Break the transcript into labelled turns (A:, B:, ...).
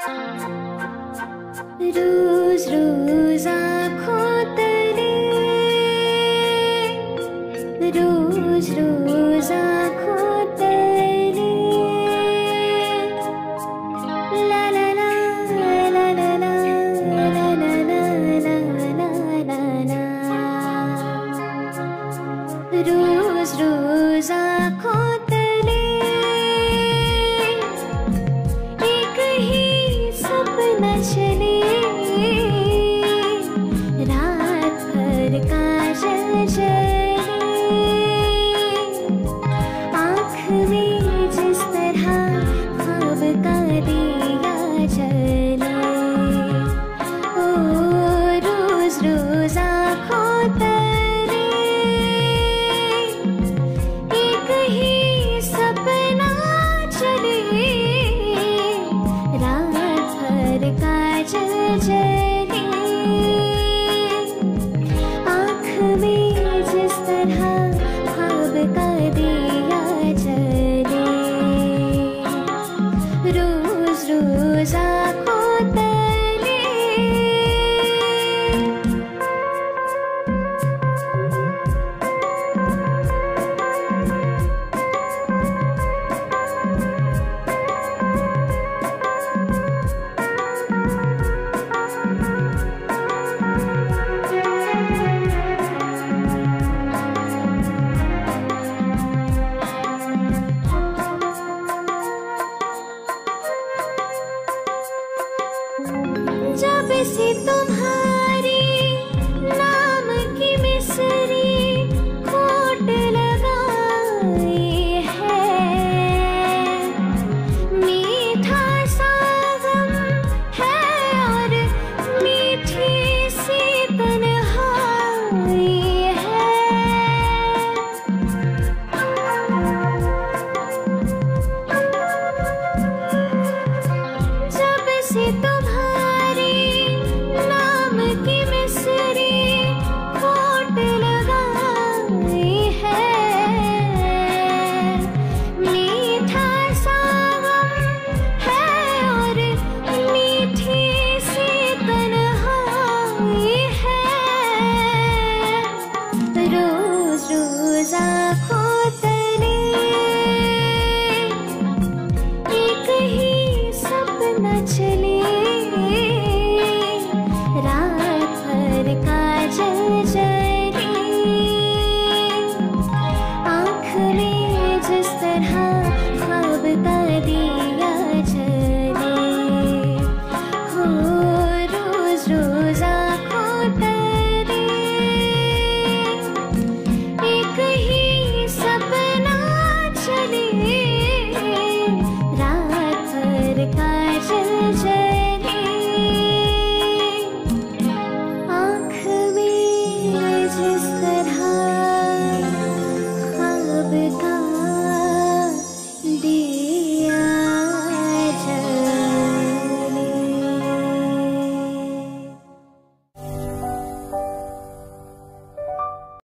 A: रोज रोज आँखों तले, रोज रोज आँखों तले, ला ला ला ला ला ला ला ला ला ला ला, रोज रोज आँखों तले एक ही सपना चले, रात भर काजल जले, आँख में जिस तरह ख्वाब का दिया जले। ओ रोज रोज आँखों तले एक ही सपना चले, रात भर काजल जले, आँख में जिस तरह ख्वाब का दिया जले। रोज रोज आँखों तले। जब से तुम्हारा